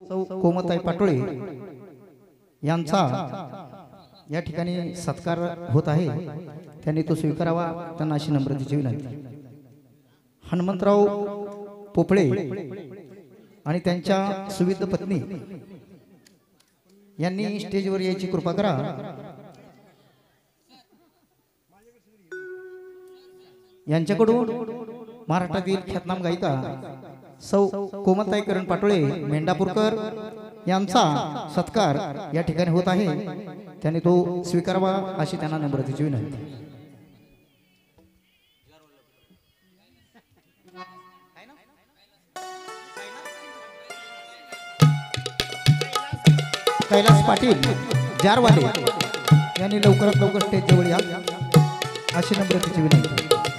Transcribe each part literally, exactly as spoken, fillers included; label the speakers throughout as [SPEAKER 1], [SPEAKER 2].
[SPEAKER 1] सौ कोमताई पाटोळे यांचा या ठिकाणी सत्कार होत आहे, त्यांनी तो स्वीकारावा, त्यांना अशी नम्रतेची विनंती। हनुमंतराव पोपळे आणि त्यांच्या सुविध पत्नी यांनी स्टेजवर यायची कृपा करा। यांच्याकडून महाराष्ट्रातील ख्यातनाम गायिका सौ कोमताई करण पाटोळे मेंढापूरकर यांचा सत्कार या ठिकाणी होत आहे, त्यांनी तो स्वीकारावा अशी त्यांना नम्रतेची विनंती। कैलास पाटील जारवाले यांनी लवकरात लवकर स्टेज जवळ या अशी नम्रतेची विनंती।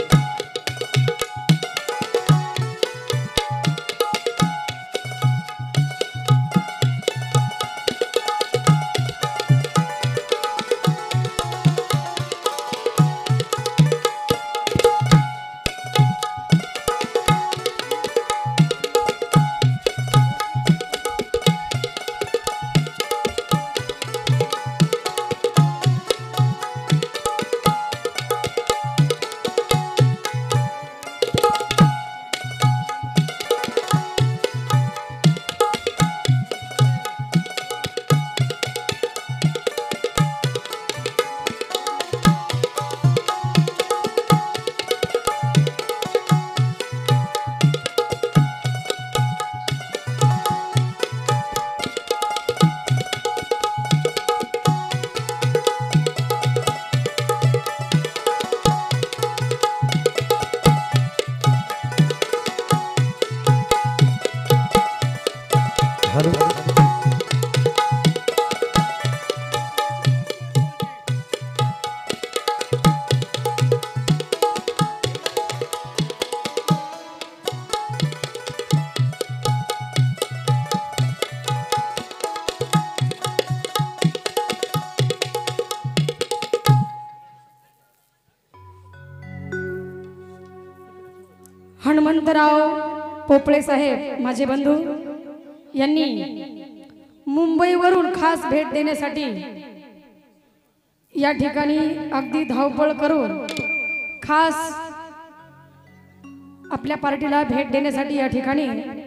[SPEAKER 2] हनुमंतराव पोपळे साहेब माझे बंधू यांनी मुंबईवरून खास भेट देण्यासाठी या ठिकाणी अगदी धावपळ करून खास आपल्या पार्टीला भेट देण्यासाठी या ठिकाणी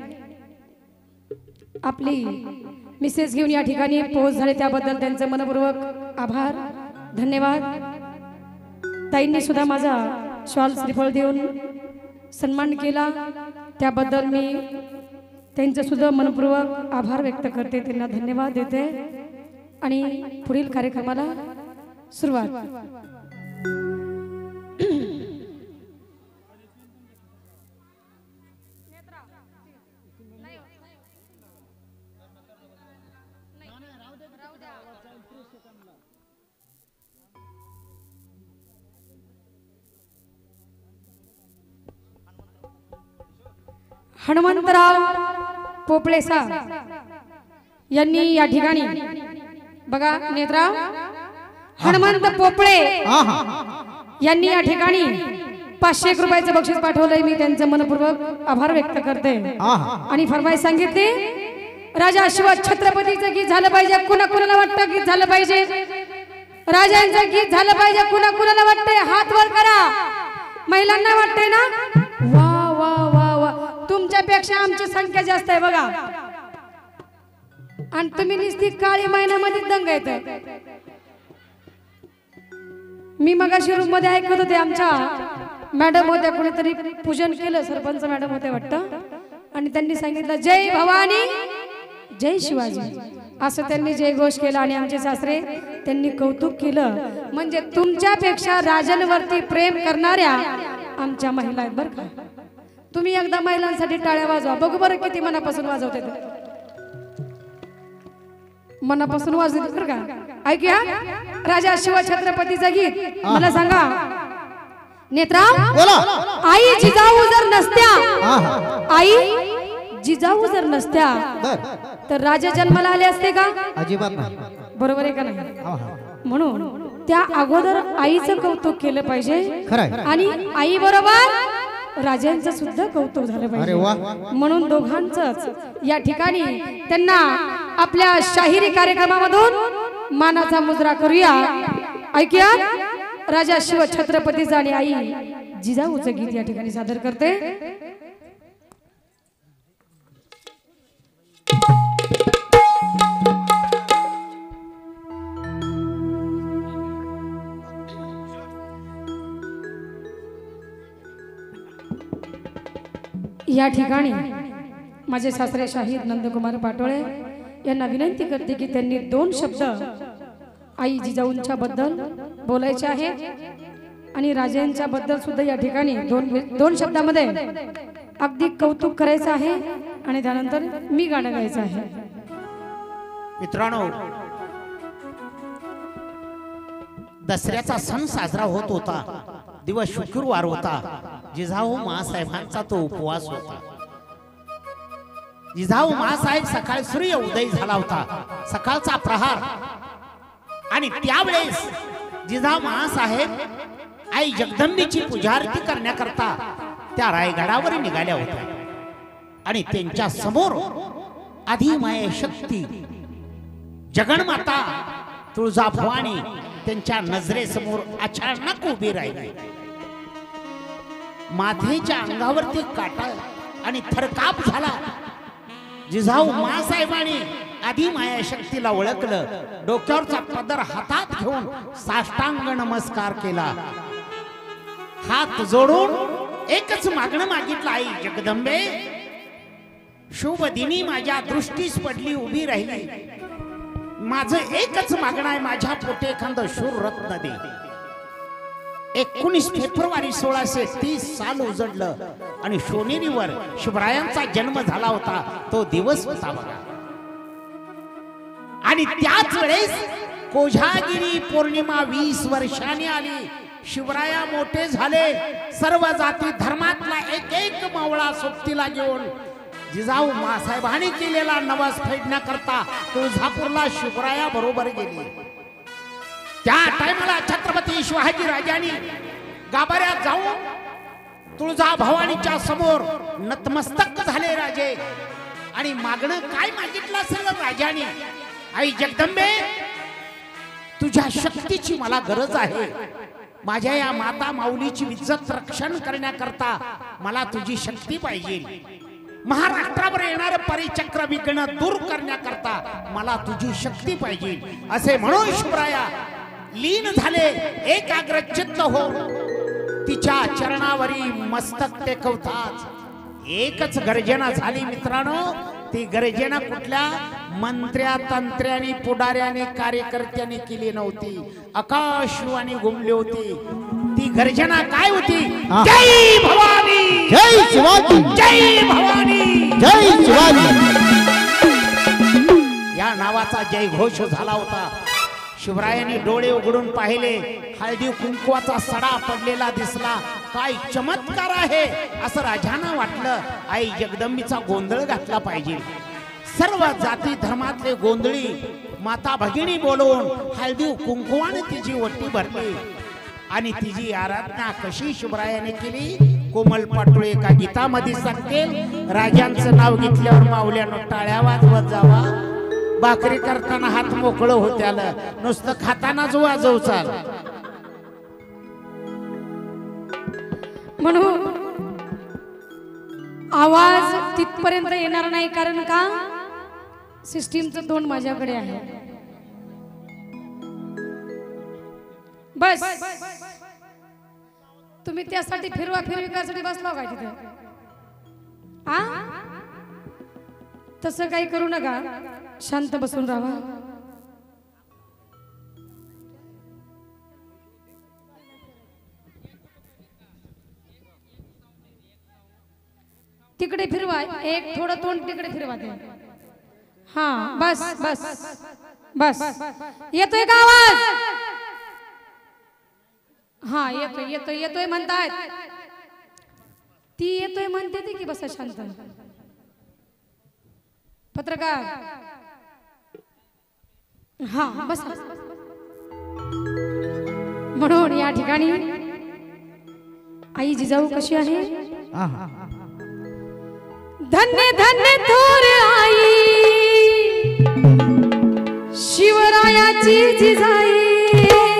[SPEAKER 2] आपली मिसेस घेऊन या ठिकाणी पोहोच झाले, त्याबद्दल त्यांचे मनपूर्वक आभार, धन्यवाद। ताईंनी सुद्धा माझा शॉल श्रीफळ देऊन सन्मान केला, त्याबद्दल मी त्यांचे सुद्धा मनपूर्वक आभार व्यक्त करते, त्यांना धन्यवाद देते आणि पुढील कार्यक्रमाला सुरुवात। हनुमंतराव पोपळे साहेब यांनी या ठिकाणी बघा नेत्रा हनुमंत पोपळे यांनी या ठिकाणी पाचशे एक रुपयाचं बक्षीस पाठवलंय, मी त्यांचे मनपूर्वक आभार व्यक्त करते आणि फरमाईश सांगितली, राजा शिवा छत्रपतीचं गीत झालं पाहिजे, कुणा कुणाला वाटतं गीत झालं पाहिजे, राजांचं गीत झालं पाहिजे, कुणा कुणाला वाटतंय हात वर करा, महिलांना वाटतंय ना, वा वा वा वा, तुमच्यापेक्षा आमची संख्या जास्त आहे बघा, आणि तुम्ही नुसती काळी महिन्यामध्ये दंग येत। मी मगाशी रूम मध्ये ऐकत होते, आमच्या मॅडम होत्या, कोणीतरी पूजन केलं, सरपंच मॅडम होते वाटतं, आणि त्यांनी सांगितलं जय भवानी जय शिवाजी असं त्यांनी जयघोष केला, आणि आमचे सासरे त्यांनी कौतुक केलं, म्हणजे तुमच्यापेक्षा राजांवरती प्रेम करणाऱ्या आमच्या महिला आहेत बरं का। तुम्ही एकदा महिलांसाठी टाळ्या वाजवा बघू बरं किती मनापासून वाजवते, मनापासून वाजवते बरं का। ऐकूया राजा शिवा छत्रपतीचं गीत, मला सांगा नेत्रा, आई जिजाऊ जर नसत्या, आई जिजाऊ जर नसत्या तर राजा जन्माला आले असते का?
[SPEAKER 1] अजिबात नाही,
[SPEAKER 2] बरोबर आहे का नाही? म्हणून त्या अगोदर आईचं कौतुक केलं पाहिजे, आणि आई बरोबर राजांचं सुद्धा कौतुक झालं
[SPEAKER 1] अरे वा.
[SPEAKER 2] पाहिजे म्हणून दोघांचंच या ठिकाणी त्यांना आपल्या शाहिरी कार्यक्रमामधून मानाचा मुजरा करूया. ऐकूया राजा शिव छत्रपतीचा आणि आई जिजाऊचं गीत या ठिकाणी सादर करते. या ठिकाणी माझे सासरे शाहीर नंदकुमार पाटोळे यांना विनंती करते की त्यांनी दोन शब्द आई जिजाऊंच्या बद्दल बोलायचे आहेत आणि राजांच्या बद्दल सुद्धा या ठिकाणी दोन दोन शब्दामध्ये अगदी कौतुक करायचं आहे आणि त्यानंतर मी गाणं गायचं आहे.
[SPEAKER 3] मित्रांनो, दसऱ्याचा सण साजरा होत होता. दिवस शुक्रवार होता. जिजाऊ मासाहेबांचा तो उपवास होता. जिजाऊ मासाहेब सकाळी सूर्य उदय झाला होता, सकाळचा प्रहार, आणि त्यावेळेस जिजाऊ मासाहेब आई जगदंबेची पूजा आरती करण्याकरता त्या रायगडावर निघाल्या होत्या. आणि त्यांच्या समोर आदिमाया शक्ती जगन्माता तुळजाभवानी त्यांच्या नजरेसमोर अचानक उभी राहिली. माथेच्या अंगावरती काटा आणि थरकाप झाला. जिजाऊ मासाहेबांनी आदिमाया शक्तीला ओळखलं. डोक्यावरचा पदर हातात घेऊन साष्टांग नमस्कार केला. हात जोडून एकच मागणं मागितलं, आई जगदंबे, शुभ दिनी माझ्या दृष्टीस पडली, उभी राहिली. माझं एकच मागणं आहे, माझ्या पोटे एखादं शूर रत्न दे. एकोणीस फेब्रुवारी सोळाशे तीस साल उजडलं आणि शोनेरीवर शिवरायांचा जन्म झाला होता. तो दिवस होता बघा. आणि त्याच वेळेस कोजागिरी पौर्णिमा वीस वर्षांनी आली. शिवराया मोठे झाले. सर्व जाती धर्मातला एक एक मावळा सोबतीला घेऊन जिजाऊ मासाहेबांनी केलेला नवस फेडण्याकरता तुळजापूरला शिवराया बरोबर गेली. त्या टायमाला छत्रपती शिवाजी राजांनी गाभाऱ्यात जाऊन तुळजाभवानीच्या समोर नतमस्तक झाले राजे. आणि मागणं काय मागितलं असेल राजाने, आई जगदंबे, तुझ्या शक्तीची मला गरज आहे. माझ्या या माता माऊलीची इज्जत रक्षण करण्याकरता मला तुझी शक्ती पाहिजे. महाराष्ट्रावर येणारे परिचक्र विघ्न दूर करण्याकरता मला तुझी शक्ती पाहिजे. असे म्हणून शिवराया लीन झाले. एकाग्र चित्त हो तिच्या चरणावरी मस्तक टेकवताच एकच गर्जना झाली. मित्रांनो, ती गर्जना कुठल्या मंत्र्या तंत्र्याने पुढाऱ्याने कार्यकर्त्याने केली नव्हती. आकाशवाणी घुमली होती. ती गर्जना काय होती? जय भवानी,
[SPEAKER 1] जय शिवाजी,
[SPEAKER 3] जय भवानी,
[SPEAKER 1] जय शिवाजी
[SPEAKER 3] या नावाचा जय घोष झाला होता. शिवरायांनी डोळे उघडून पाहिले. हळदी कुंकवाचा सडा पडलेला दिसला. काय चमत्कार आहे असं राजांना वाटलं. आई जगदंबीचा गोंधळ घातला पाहिजे. सर्व जाती धर्मातले गोंधळी माता भगिनी बोलवून हळदी कुंकवाने तिची वट्टी भरली. आणि तिची आराधना कशी शिवरायाने केली कोमल पाटोळे एका गीतामध्ये सांगेल. राजांचं नाव घेतल्यावर माऊल्यानं टाळ्या वाजवत जावा. भाकरी करताना हात मोकळं होत आलं. नुसतं खातानाच वाजव चाल.
[SPEAKER 2] म्हणून आवाज तिथपर्यंत येणार नाही. कारण का सिस्टीमचं तोंड माझ्याकडे आहे. बस तुम्ही त्यासाठी फिरवा फिरवी करायसाठी बसला काय तिथे? आ तसं काही करू नका. शांत बसून राहा. तिकडे फिरवा. एक थोडं तोंड तिकडे फिरवा ते. हा बस बस बस. येतोय का आवाज? हा येतोय येतोय येतोय म्हणतायत. ती येतोय म्हणते ती की बसा शांत. पत्रकार हा बस. म्हणून या ठिकाणी आई जिजाऊ कशी आहे?
[SPEAKER 1] आहा
[SPEAKER 2] धन्य धन्य थोर आई शिवरायाची जिजाई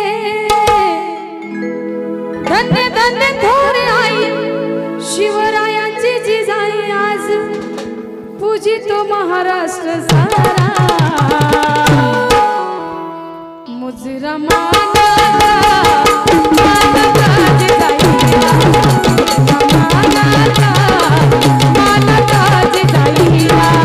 [SPEAKER 2] धन्य धन्य थोर आई शिवरायाची जिजाई आज पूजितो महाराष्ट्र सारा मुजरा माना माना जिजाई माना माना जिजाई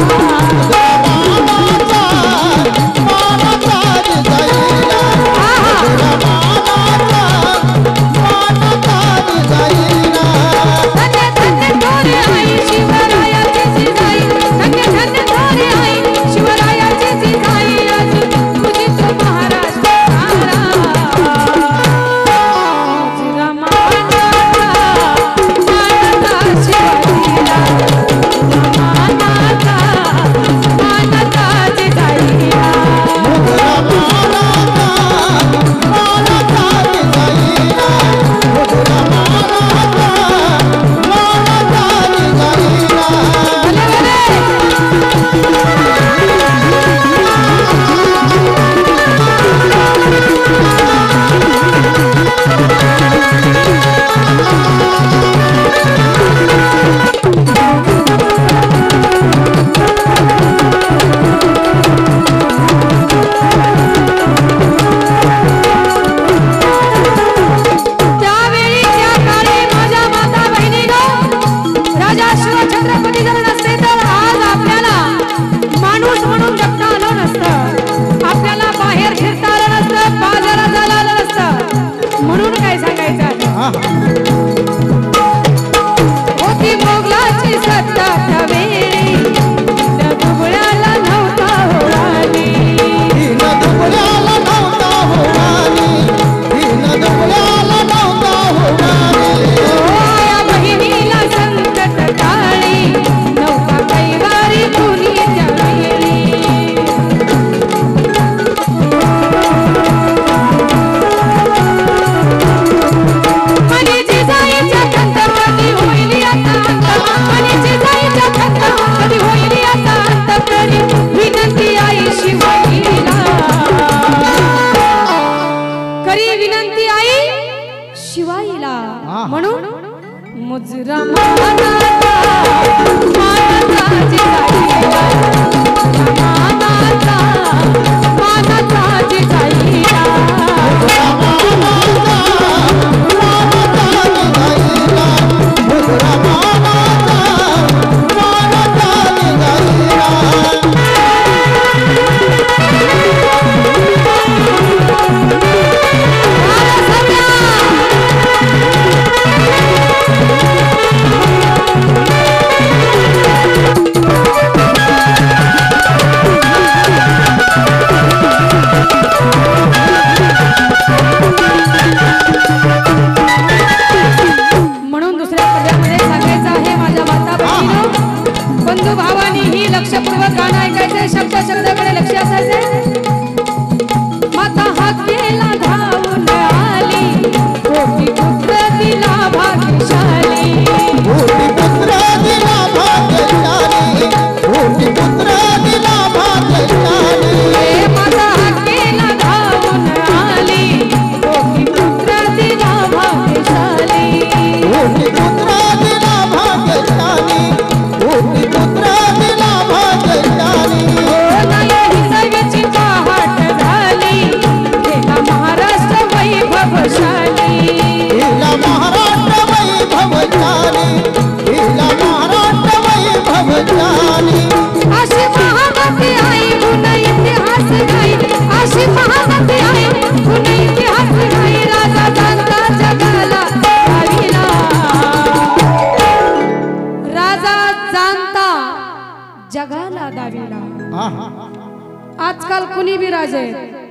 [SPEAKER 2] आजकाल कुणी बी राजे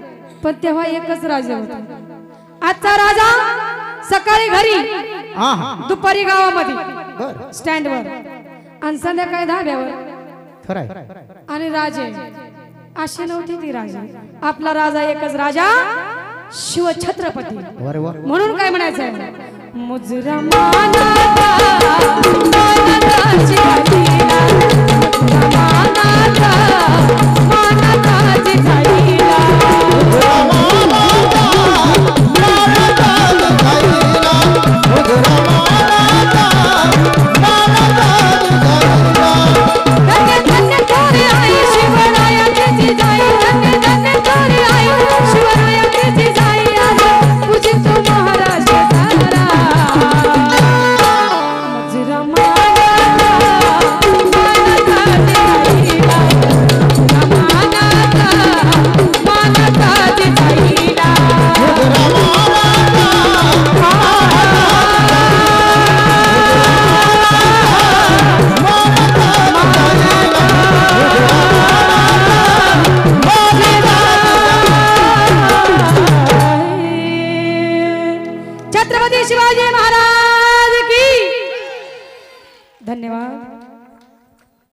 [SPEAKER 2] पण तेव्हा एकच राजा होता. आजचा राजा सकाळी घरी दुपारी गावामध्ये स्टँडवर आणि संध्याकाळी धाब्यावर
[SPEAKER 1] खरंय.
[SPEAKER 2] आणि राजे अशी नव्हती ती राजा. आपला राजा एकच राजा शिवछत्रपती. म्हणून काय म्हणायचं मुजरा मानाचा मानाचा शिवाजी